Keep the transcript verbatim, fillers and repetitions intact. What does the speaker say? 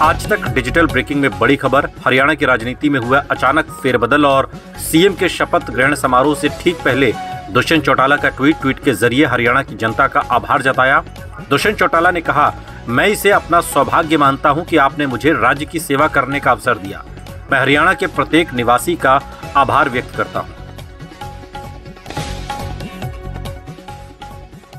आज तक digital breaking में बड़ी खबर। हरियाणा की राजनीति में हुआ अचानक फेरबदल और सीएम के शपथ ग्रहण समारोह से ठीक पहले दुष्यंत चौटाला का ट्वीट ट्वीट के जरिए हरियाणा की जनता का आभार जताया। दुष्यंत चौटाला ने कहा, मैं इसे अपना सौभाग्य मानता हूं कि आपने मुझे राज्य की सेवा करने का अवसर दिया। मैं हरियाणा के प्रत्येक निवासी का आभार व्यक्त करता हूं।